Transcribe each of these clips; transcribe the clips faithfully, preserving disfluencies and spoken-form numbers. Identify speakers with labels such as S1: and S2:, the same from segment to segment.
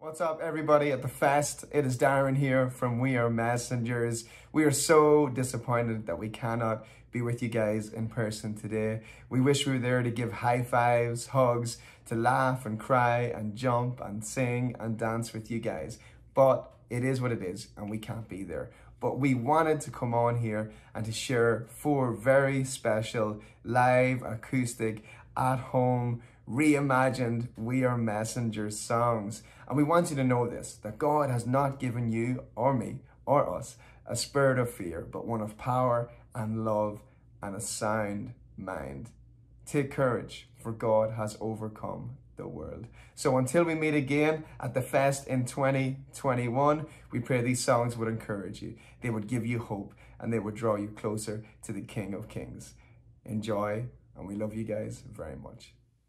S1: What's up, everybody at the fest? It is Darren here from We Are Messengers. We are so disappointed that we cannot be with you guys in person today. We wish we were there to give high fives, hugs, to laugh and cry and jump and sing and dance with you guys. But it is what it is and we can't be there. But we wanted to come on here and to share four very special live acoustic at home reimagined We Are Messengers songs. And we want you to know this, that God has not given you or me or us a spirit of fear, but one of power and love and a sound mind. Take courage, for God has overcome the world. So until we meet again at the fest in twenty twenty-one, we pray these songs would encourage you. They would give you hope and they would draw you closer to the King of Kings. Enjoy, and we love you guys very much.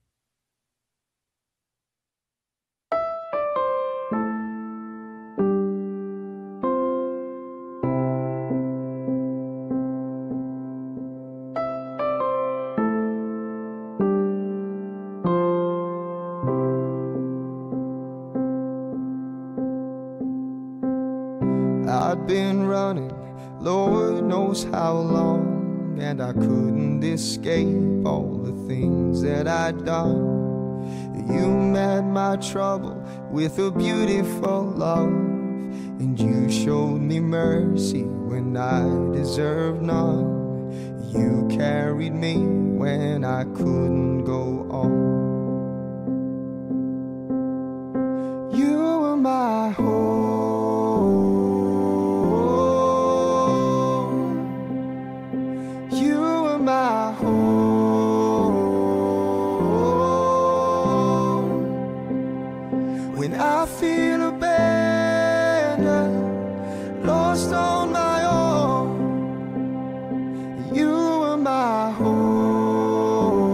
S2: I'd been running, Lord knows how long, and I couldn't escape all the things that I'd done. You met my trouble with a beautiful love, and you showed me mercy when I deserved none. You carried me when I couldn't go on. You were my hope. My home. When I feel abandoned, lost on my own, you are my home.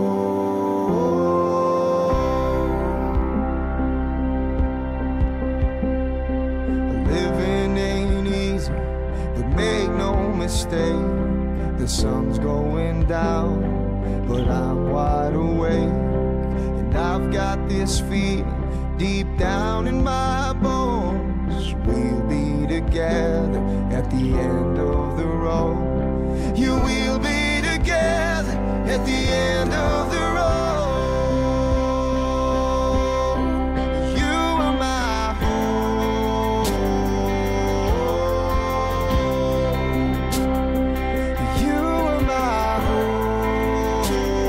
S2: Living ain't easy, but make no mistake, the sun's going down, but I'm wide awake. And I've got this feeling deep down in my bones, we'll be together at the end of the road. You will be together at the end of the road. You are my home. You are my home.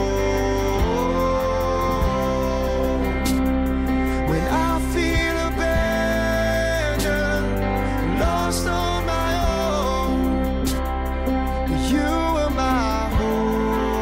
S2: When I feel abandoned, lost on my own, you are my home.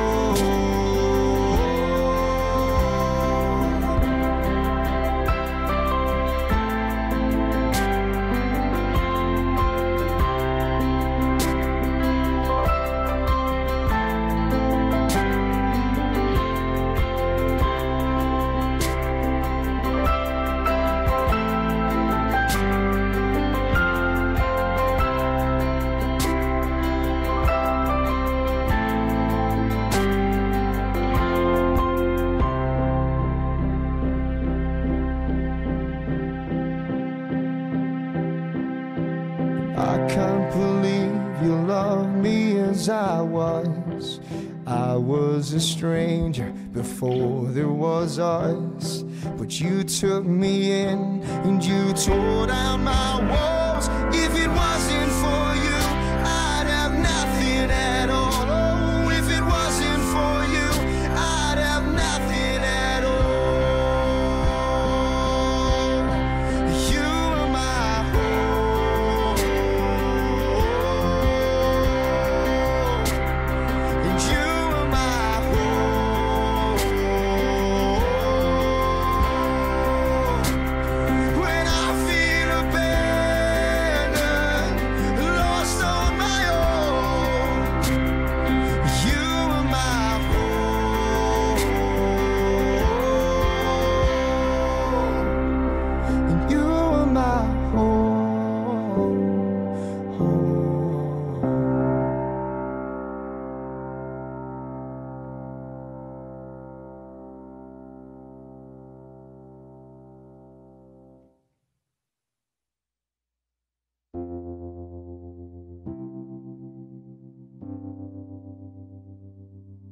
S2: I can't believe you loved me as I was. I was a stranger before there was us, but you took me in and you tore down my walls. If it wasn't for you, I'd have nothing at all. Oh, if it wasn't for you, I'd have nothing at all. You are my home. And you are my home. When I feel abandoned,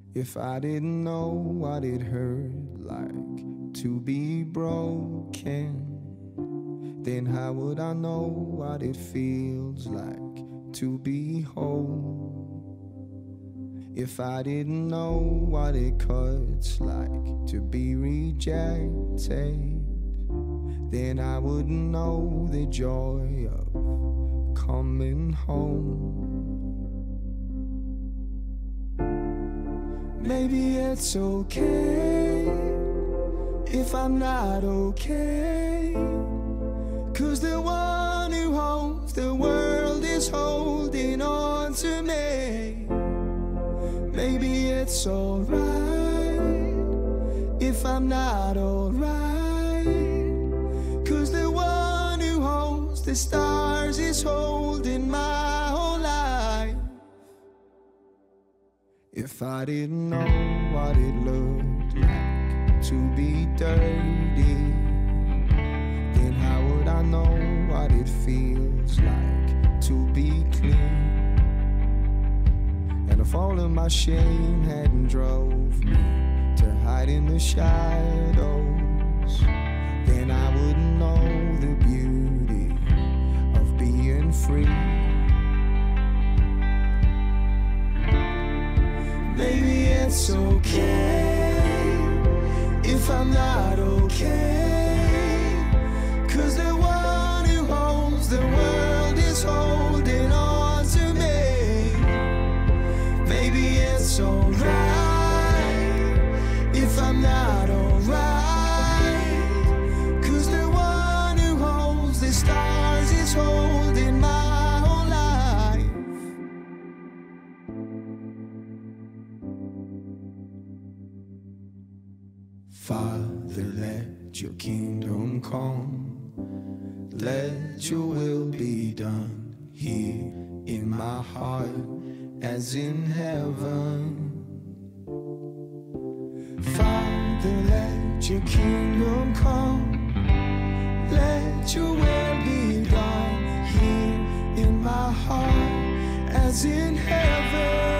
S2: If I didn't know what it hurt like to be broken, then how would I know what it feels like to be whole? If I didn't know what it cuts like to be rejected, then I wouldn't know the joy of coming home. Maybe it's okay if I'm not okay, 'cause the one who holds the world is holding on to me. Maybe it's alright if I'm not alright, 'cause the one who holds the stars is holding my whole life. If I didn't know what it looked like to be dirty, then how would I know what it feels like to be clean? And if all of my shame hadn't drove me to hide in the shadows, then I wouldn't know the beauty of being free. Maybe it's okay if I'm not okay, 'cause the one who holds the world is holding on to me. Maybe it's alright if I'm not alright, 'cause the one who holds the stars is holding my whole life. Father, let your kingdom come, let your will be done here in my heart as in heaven. Father, let your kingdom come, let your will be done here in my heart as in heaven.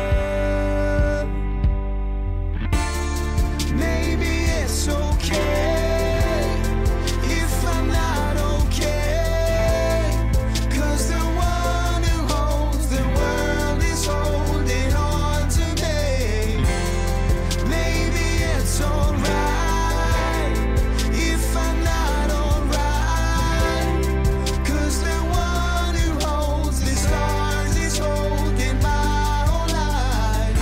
S2: Maybe it's okay if I'm not okay, 'cause the one who holds the world is holding on to me. Maybe it's alright if I'm not alright, 'cause the one who holds the stars is holding my whole life.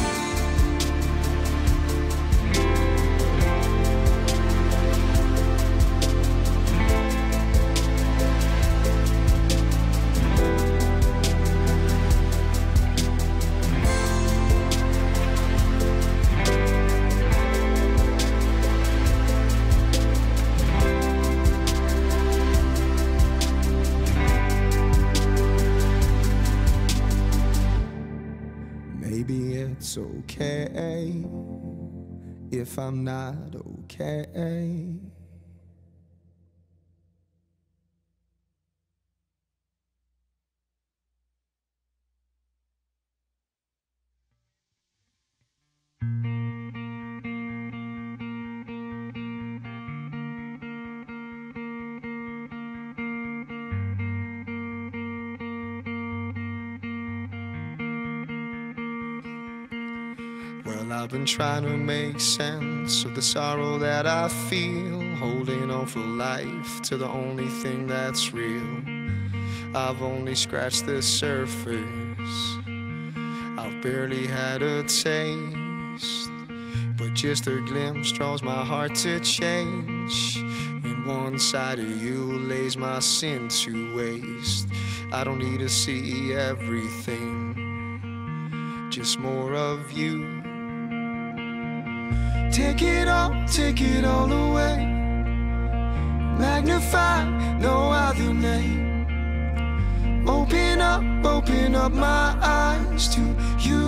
S2: Maybe it's okay if I'm not okay. Well, I've been trying to make sense of the sorrow that I feel, holding on for life to the only thing that's real. I've only scratched the surface, I've barely had a taste, but just a glimpse draws my heart to change. In one side of you lays my sin to waste. I don't need to see everything, just more of you. Take it all, take it all away. Magnify, no other name. Open up, open up my eyes to you.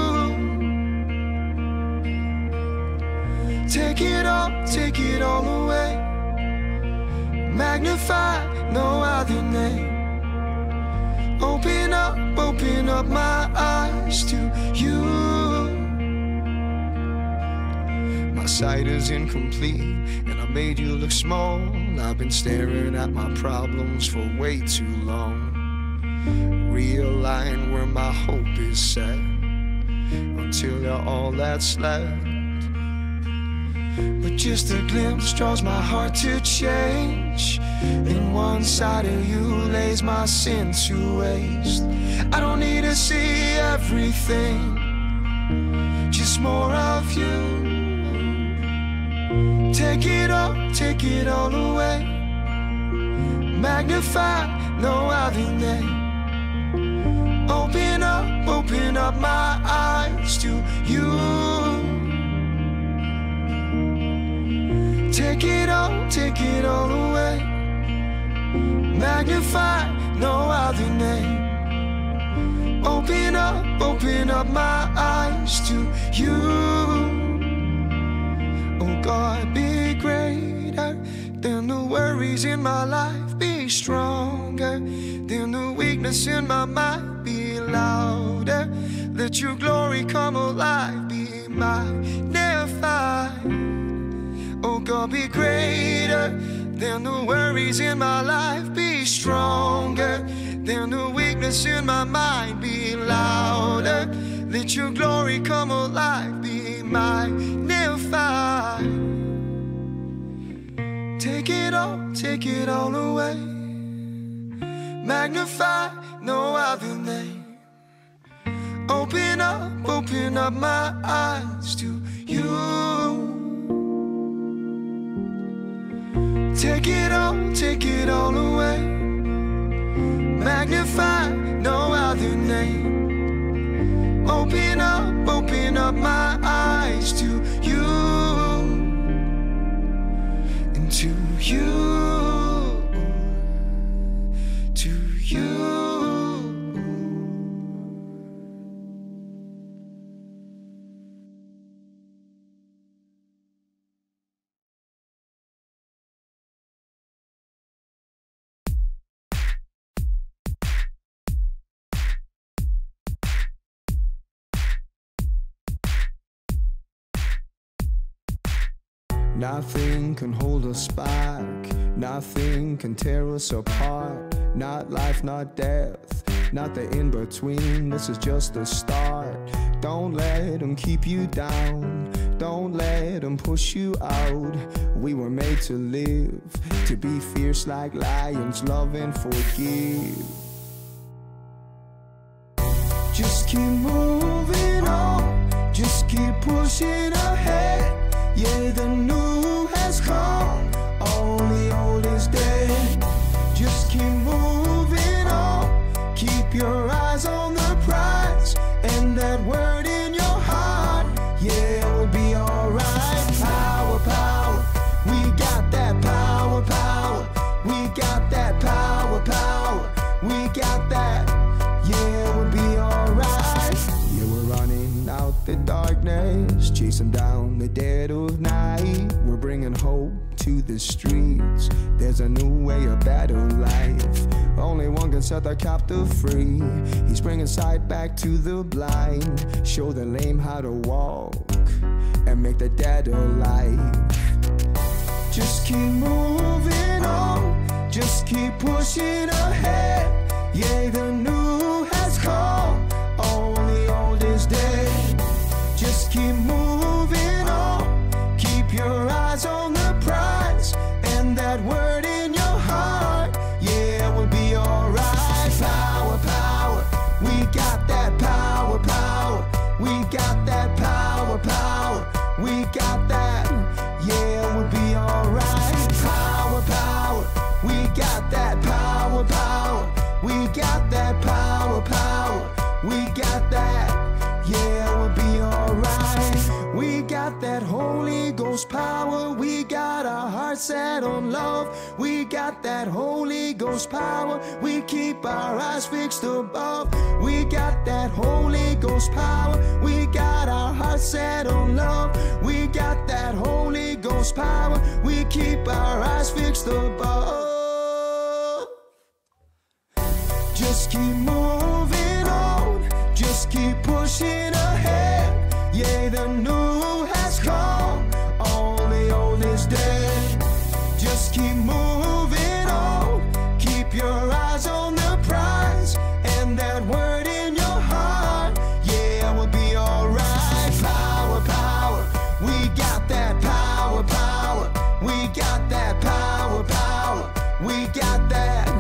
S2: Take it all, take it all away. Magnify, no other name. Open up, open up my eyes to you. sight is incomplete, and I made you look small. I've been staring at my problems for way too long. Realign where my hope is set, until you're all that's left. But just a glimpse draws my heart to change. In one side of you lays my sin to waste. I don't need to see everything, just more of you. Take it all, take it all away. Magnify, no other name. Open up, open up my eyes to you. Take it all, take it all away. Magnify, no other name. Open up, open up my eyes to you. Oh God, be greater than the worries in my life. Be stronger than the weakness in my mind. Be louder, let your glory come alive. Be magnified. Oh God, be greater than the worries in my life. Be stronger than the weakness in my mind. Be louder, let your glory come alive. Be magnified. Take it all, take it all away. Magnify, no other name. Open up, open up my eyes to you. Take it all, take it all away. Magnify, no other name. Open up, open up my eyes to you. And to you, to you.
S1: Nothing can hold us back, nothing can tear us apart. Not life, not death, not the in-between. This is just the start. Don't let them keep you down, don't let them push you out. We were made to live, to be fierce like lions, love and forgive. Just keep moving on, just keep pushing ahead. Yeah, the new has come, all the old is dead. Just keep moving on, keep your eyes on the prize, and that word in your heart, yeah, it will be alright. Power, power, we got that power, power. We got that power, power. We got that, yeah, it will be alright. Yeah, we're running out the darkness, chasing down the dead of night. We're bringing hope to the streets. There's a new way, a better life. Only one can set the captive free. He's bringing sight back to the blind, show the lame how to walk, and make the dead alive. Just keep moving on, just keep pushing ahead. Yeah, the new has come, all the old is dead. Just keep moving on, keep your eyes on the prize, and that word in your heart, yeah, it will be alright. Power, power, we got that power, power. We got that power, power. We got that, yeah, it will be alright. Power, power, we got that power, power. We got that power, power. We got that, yeah, it will be alright. We got that Holy Ghost power. We got our hearts set on love. We got that Holy Ghost power. We keep our eyes fixed above. We got that Holy Ghost power. We got our hearts set on love. We got that Holy Ghost power. We keep our eyes fixed above. Just keep moving on, just keep pushing ahead. Yeah, the new has come, all
S2: We got that